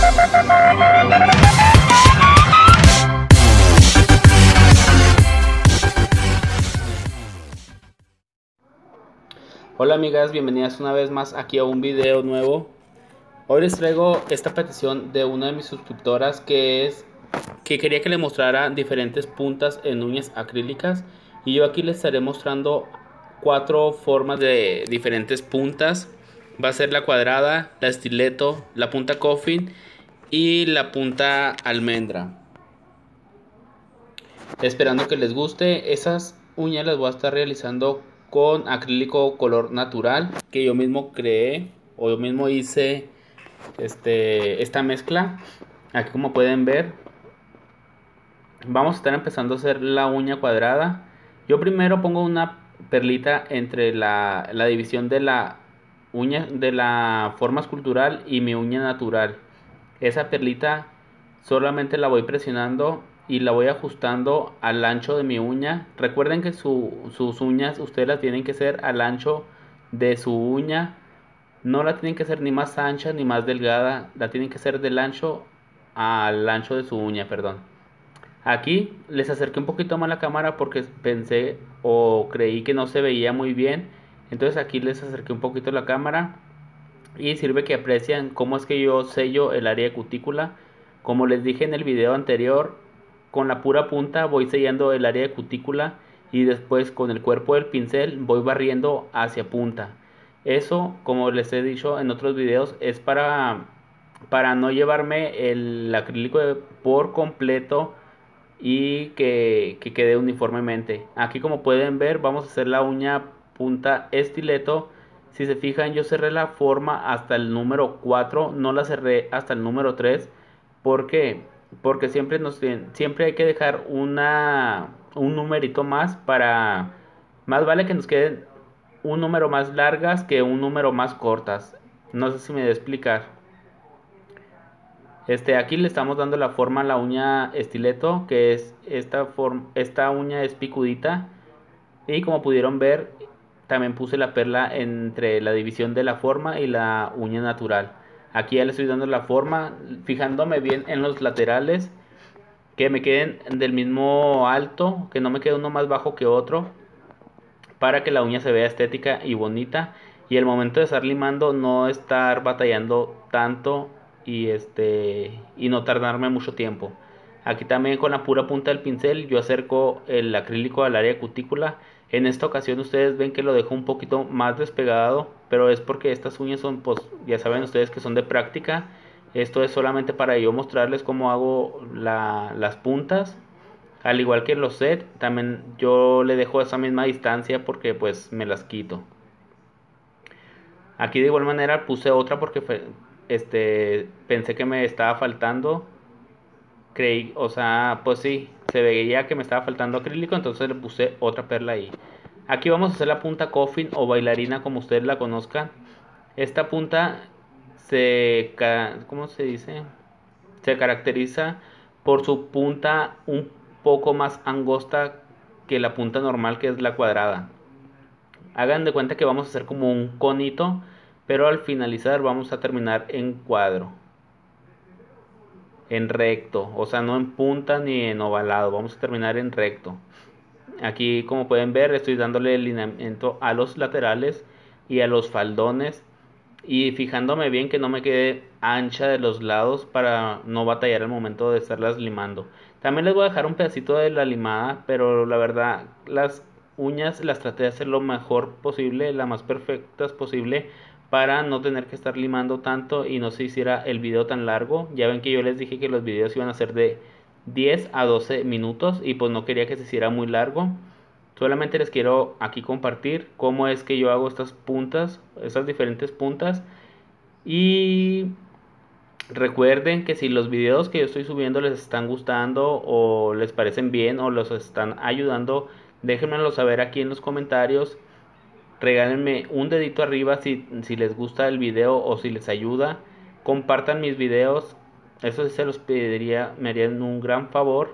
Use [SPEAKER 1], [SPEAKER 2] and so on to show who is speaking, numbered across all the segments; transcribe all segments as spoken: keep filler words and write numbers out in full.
[SPEAKER 1] Hola amigas, bienvenidas una vez más aquí a un video nuevo. Hoy les traigo esta petición de una de mis suscriptoras que es que quería que le mostrara diferentes puntas en uñas acrílicas, y yo aquí les estaré mostrando cuatro formas de diferentes puntas. Va a ser la cuadrada, la estileto, la punta coffin y la punta almendra. Esperando que les guste. Esas uñas las voy a estar realizando con acrílico color natural que yo mismo creé o yo mismo hice este, esta mezcla. Aquí, como pueden ver, vamos a estar empezando a hacer la uña cuadrada. Yo primero pongo una perlita entre la, la división de la uña de la forma escultural y mi uña natural. Esa perlita solamente la voy presionando y la voy ajustando al ancho de mi uña. Recuerden que su, sus uñas ustedes las tienen que hacer al ancho de su uña. No la tienen que hacer ni más ancha ni más delgada. La tienen que hacer del ancho al ancho de su uña, perdón. Aquí les acerqué un poquito más la cámara porque pensé o creí que no se veía muy bien. Entonces aquí les acerqué un poquito la cámara. Y sirve que aprecian cómo es que yo sello el área de cutícula. Como les dije en el video anterior, con la pura punta voy sellando el área de cutícula y después con el cuerpo del pincel voy barriendo hacia punta. Eso, como les he dicho en otros videos, es para, para no llevarme el acrílico por completo y que, que quede uniformemente. Aquí, como pueden ver, vamos a hacer la uña punta estileto. Si se fijan, yo cerré la forma hasta el número cuatro, no la cerré hasta el número tres. ¿Por qué? Porque siempre, nos, siempre hay que dejar una, un numerito más para... Más vale que nos queden un número más largas que un número más cortas. No sé si me voy a explicar. Este, aquí le estamos dando la forma a la uña estileto, que es esta, forma, esta uña es picudita. Y como pudieron ver, también puse la perla entre la división de la forma y la uña natural. Aquí ya le estoy dando la forma, fijándome bien en los laterales, que me queden del mismo alto, que no me quede uno más bajo que otro, para que la uña se vea estética y bonita. Y el momento de estar limando, no estar batallando tanto y este y no tardarme mucho tiempo. Aquí también con la pura punta del pincel yo acerco el acrílico al área de cutícula. En esta ocasión ustedes ven que lo dejo un poquito más despegado, pero es porque estas uñas son, pues ya saben ustedes que son de práctica. Esto es solamente para yo mostrarles cómo hago la, las puntas. Al igual que los set, también yo le dejo esa misma distancia porque pues me las quito. Aquí de igual manera puse otra porque fue, este, pensé que me estaba faltando. Creí, o sea, pues sí, se veía que me estaba faltando acrílico, entonces le puse otra perla ahí. Aquí vamos a hacer la punta coffin o bailarina, como ustedes la conozcan. Esta punta se, ¿cómo se dice? Se caracteriza por su punta un poco más angosta que la punta normal, que es la cuadrada. Hagan de cuenta que vamos a hacer como un conito, pero al finalizar vamos a terminar en cuadro, en recto, o sea, no en punta ni en ovalado, vamos a terminar en recto. Aquí, como pueden ver, estoy dándole el lineamiento a los laterales y a los faldones, y fijándome bien que no me quede ancha de los lados para no batallar al momento de estarlas limando. También les voy a dejar un pedacito de la limada, pero la verdad las uñas las traté de hacer lo mejor posible, la más perfectas posible, para no tener que estar limando tanto y no se hiciera el video tan largo. Ya ven que yo les dije que los videos iban a ser de diez a doce minutos y pues no quería que se hiciera muy largo. Solamente les quiero aquí compartir cómo es que yo hago estas puntas, estas diferentes puntas. Y recuerden que si los videos que yo estoy subiendo les están gustando o les parecen bien o los están ayudando, déjenmelo saber aquí en los comentarios. Regálenme un dedito arriba si, si les gusta el video o si les ayuda. Compartan mis videos, eso sí se los pediría, me harían un gran favor.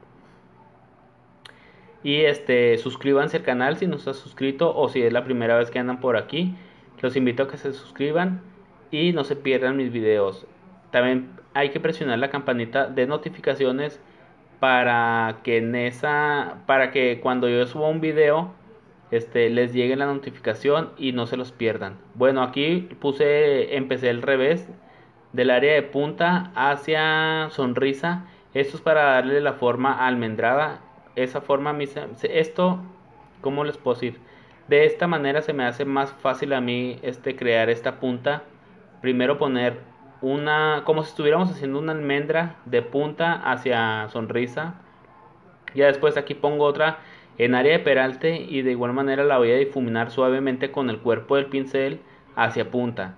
[SPEAKER 1] Y este, suscríbanse al canal si no están suscrito o si es la primera vez que andan por aquí. Los invito a que se suscriban y no se pierdan mis videos. también hay que presionar la campanita de notificaciones para que en esa, para que cuando yo suba un video, este, les llegue la notificación y no se los pierdan. Bueno, aquí puse, empecé al revés, del área de punta hacia sonrisa. Esto es para darle la forma almendrada. Esa forma, a mí se- esto, ¿cómo les puedo decir? De esta manera se me hace más fácil a mí este, crear esta punta. Primero poner una, como si estuviéramos haciendo una almendra de punta hacia sonrisa. Ya después aquí pongo otra en área de peralte y de igual manera la voy a difuminar suavemente con el cuerpo del pincel hacia punta.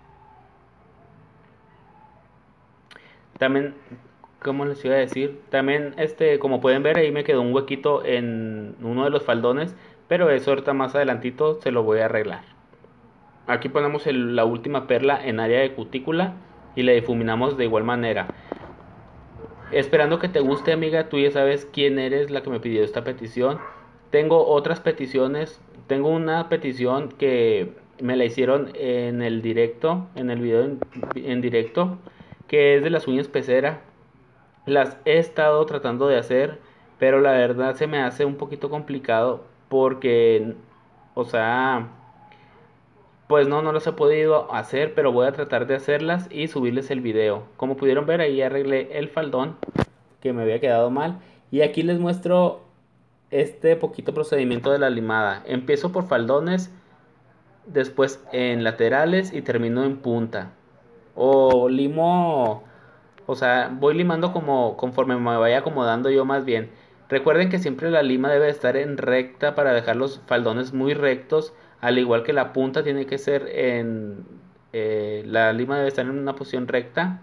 [SPEAKER 1] También, ¿cómo les iba a decir? También, este, como pueden ver, ahí me quedó un huequito en uno de los faldones, pero eso ahorita más adelantito se lo voy a arreglar. Aquí ponemos el- la última perla en área de cutícula y la difuminamos de igual manera. Esperando que te guste, amiga, tú ya sabes quién eres la que me pidió esta petición. Tengo otras peticiones, tengo una petición que me la hicieron en el directo, en el video en, en directo, que es de las uñas pecera. Las he estado tratando de hacer, pero la verdad se me hace un poquito complicado porque, o sea, pues no, no las he podido hacer, pero voy a tratar de hacerlas y subirles el video. Como pudieron ver, ahí arreglé el faldón que me había quedado mal. Y aquí les muestro este poquito procedimiento de la limada. Empiezo por faldones, después en laterales y termino en punta. O limo, o sea, voy limando como conforme me vaya acomodando yo más bien. Recuerden que siempre la lima debe estar en recta para dejar los faldones muy rectos, al igual que la punta tiene que ser en... eh, la lima debe estar en una posición recta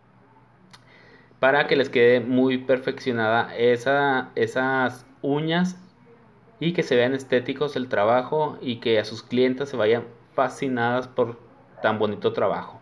[SPEAKER 1] para que les quede muy perfeccionada esa, esas uñas y que se vean estéticos el trabajo y que a sus clientes se vayan fascinadas por tan bonito trabajo.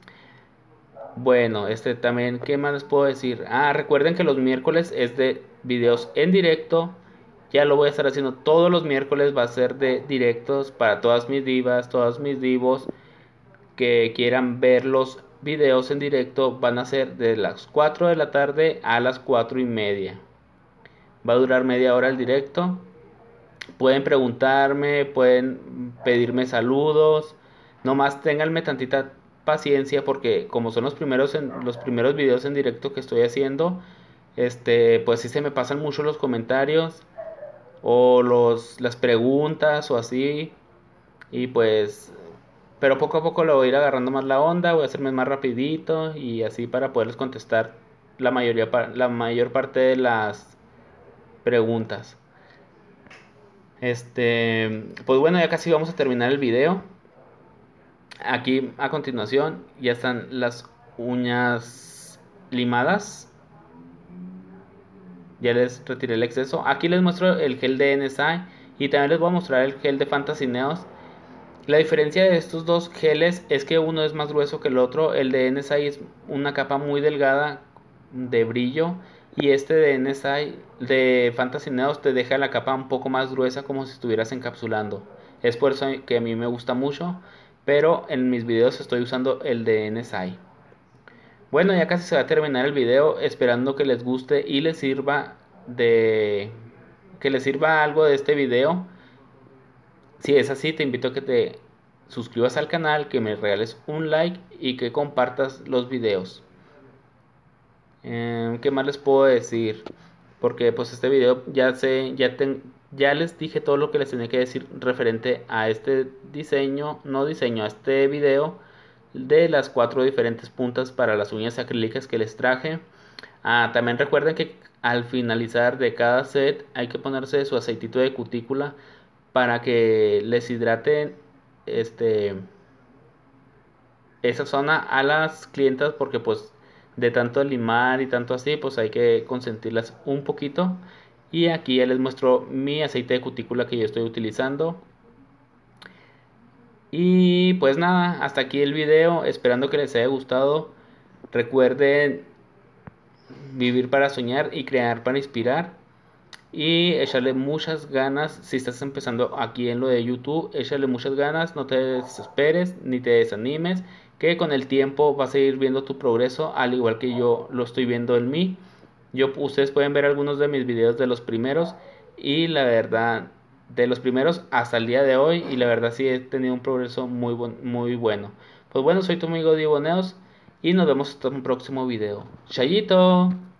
[SPEAKER 1] Bueno, este también, ¿qué más les puedo decir? Ah, recuerden que los miércoles es de videos en directo. Ya lo voy a estar haciendo todos los miércoles, va a ser de directos para todas mis divas, todos mis divos que quieran ver los videos en directo. Van a ser de las cuatro de la tarde a las cuatro y media. Va a durar media hora el directo. Pueden preguntarme, pueden pedirme saludos. Nomás ténganme tantita paciencia porque como son los primeros en, los primeros videos en directo que estoy haciendo, este, pues sí se me pasan mucho los comentarios o los las preguntas o así y pues pero poco a poco le voy a ir agarrando más la onda, voy a hacerme más rapidito y así para poderles contestar la mayoría la mayor parte de las preguntas. Este, pues bueno, ya casi vamos a terminar el video. Aquí a continuación ya están las uñas limadas. Ya les retiré el exceso. Aquí les muestro el gel de N S I y también les voy a mostrar el gel de Fantasy Neos. La diferencia de estos dos geles es que uno es más grueso que el otro. El de N S I es una capa muy delgada de brillo y este de N S I de Fantasy Neos te deja la capa un poco más gruesa como si estuvieras encapsulando. Es por eso que a mí me gusta mucho, pero en mis videos estoy usando el de N S I. Bueno, ya casi se va a terminar el video, esperando que les guste y les sirva de que les sirva algo de este video. Si es así, te invito a que te suscribas al canal, que me regales un like y que compartas los videos. Eh, ¿qué más les puedo decir? Porque pues este video ya sé, ya ten- ya les dije todo lo que les tenía que decir referente a este diseño, no diseño, a este video de las cuatro diferentes puntas para las uñas acrílicas que les traje. Ah, también recuerden que al finalizar de cada set hay que ponerse su aceitito de cutícula para que les hidraten este esa zona a las clientas porque pues de tanto limar y tanto así pues hay que consentirlas un poquito. Y aquí ya les muestro mi aceite de cutícula que yo estoy utilizando. Y pues nada, hasta aquí el video, esperando que les haya gustado. Recuerden vivir para soñar y crear para inspirar. Y echarle muchas ganas. Si estás empezando aquí en lo de YouTube, échale muchas ganas, no te desesperes ni te desanimes, que con el tiempo vas a ir viendo tu progreso, al igual que yo lo estoy viendo en mí. Yo, ustedes pueden ver algunos de mis videos de los primeros, y la verdad, de los primeros hasta el día de hoy, y la verdad sí he tenido un progreso muy, muy bueno. Pues bueno, soy tu amigo Diego Neos, y nos vemos hasta un próximo video. ¡Chayito!